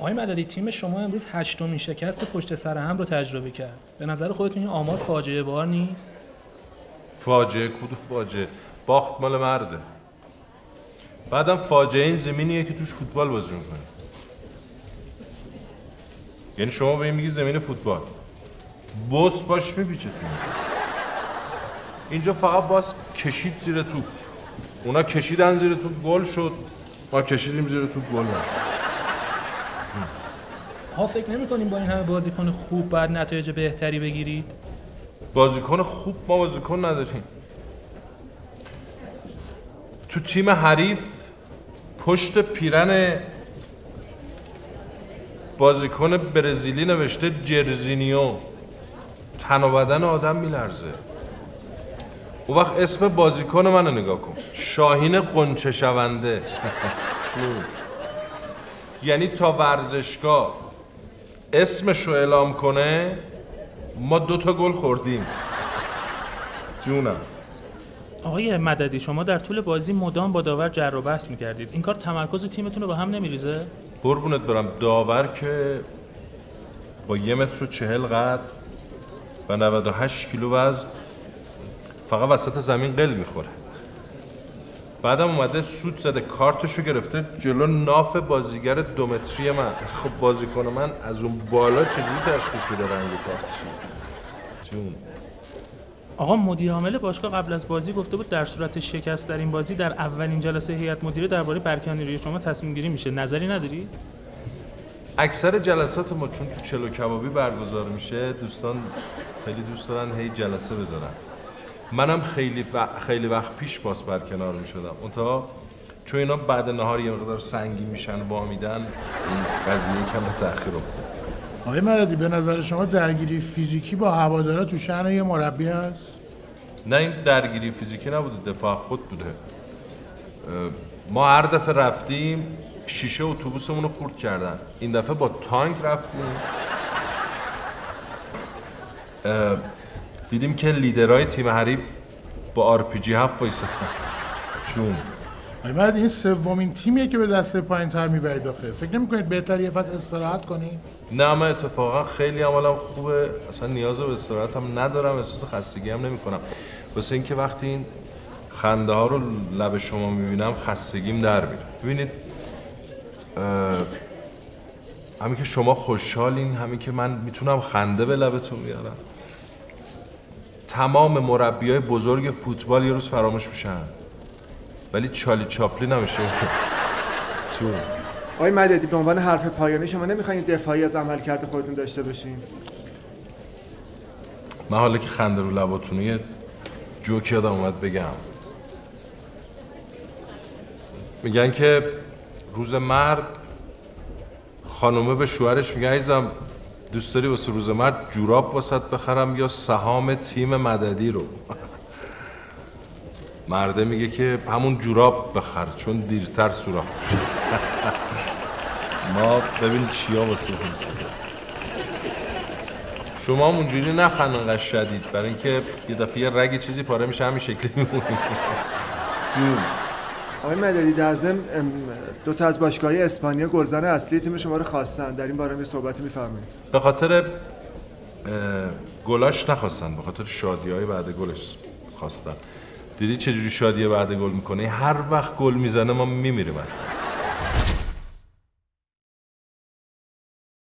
آقای مددی تیم شما امروز 8مین شکست پشت سر هم رو تجربه کرد. به نظر خودتون این آمار فاجعه بار نیست؟ فاجعه کدوم فاجعه؟ باخت مال مرده. بعدم فاجعه این زمینیه که توش فوتبال بازی میکنه. یعنی شما به این میگی زمین فوتبال، بوس باش میپیچه تو اینجا فقط باز کشید زیر توپ، اونا کشیدن زیر توپ گل شد، ما کشیدیم زیر توپ گل نشد. ها فکر نمی‌کنیم با این همه بازیکن خوب بعد نتایج بهتری بگیرید؟ بازیکن خوب ما بازیکن نداریم. تو تیم حریف پشت پیرن بازیکن برزیلی نوشته جرزینیو، تن و بدن آدم میلرزه. اون وقت اسم بازیکن منو نگاه کن، شاهین قنچه شونده. یعنی تا ورزشگاه اسمشو اعلام کنه ما 2 گل خوردیم. جونم. آقای مددی شما در طول بازی مدام با داور جر و بحث می‌کردید. این کار تمرکز تیمتون رو به هم نمی‌ریزه؟ قربونت برم، داور که با 1.40 متر قد و 98 کیلو وزن فقط وسط زمین قل میخوره. بعدم اومده سوت زده، کارتشو گرفته جلو ناف بازیگر 2 متری من. خب بازیکن من از اون بالا چجوری تشخیص بده رنگ کارت چیه؟ جون. آقا مدیر عامل باشگاه قبل از بازی گفته بود در صورت شکست در این بازی در اولین جلسه هیئت مدیره درباره برکناری شما تصمیم گیری میشه. نظری نداری؟ اکثر جلسات ما چون تو چلو کبابی برگزار میشه، دوستان خیلی دوست دارن هی جلسه بذارن. منم خیلی وقت پیش باز برکنار میشدم. اونتا چون اینا بعد نهار یه مقدار سنگین میشن وا میدن، این قضیه کم به تأخیر افتاد. آقای مددی به نظر شما درگیری فیزیکی با هوادارا تو شأن یه مربی هست؟ نه، این درگیری فیزیکی نبوده، دفاع خود بوده. ما هر دفعه رفتیم شیشه اتوبوسمون رو خورد کردن. این دفعه با تانک رفتیم، دیدیم که لیدرهای تیم حریف با RPG 7 وایسادن. چون آقای مددی این سومین تیمیه که به دسته پایین‌تر میبرید آخه. فکر نمی‌کنید بهتر یه فصل استراحت کنید؟ نه، من اتفاقا خیلی عملم خوبه، اصلا نیاز به استراحت هم ندارم، احساس خستگی هم نمی‌کنم. واسه اینکه وقتی این خنده ها رو لب شما میبینم خستگیم در میره. ببینید همین که شما خوشحالین، همین که من میتونم خنده به لبتون بیارم. تمام مربیای بزرگ فوتبال یه روز فراموش میشن، ولی چالی چاپلین نمیشه. تو آقای مددی به عنوان حرف پایانی شما نمیخواین دفاعی از عملکرد خودتون داشته باشین؟ من حالا که خنده رو لباتونه یه جوک یادم اومد بگم. میگن که روز مرد خانومه به شوهرش میگه عزیزم دوست داری واسه روز مرد جوراب واسط بخرم یا سهام تیم مددی رو؟ مرده میگه که همون جوراب بخر چون دیرتر سوراخ میشه. ما ببین چیا واسه خونسیده. شما اونجوری نخند انقدر شدید، برای اینکه یه دفعه یه رگ چیزی پاره میشه همین شکلی میمونید. آقای مددی در ضمن 2 از باشگاه‌های اسپانیا گلزن اصلی تیم شما رو خواستن، در این باره یه صحبتی می‌فرمایید؟ به خاطر گلاش نخواستن، به خاطر شادی‌های بعد گلش خواستن. دیدی چجوری شادی بعد گل میکنه؟ هر وقت گل میزنه ما میمیریم.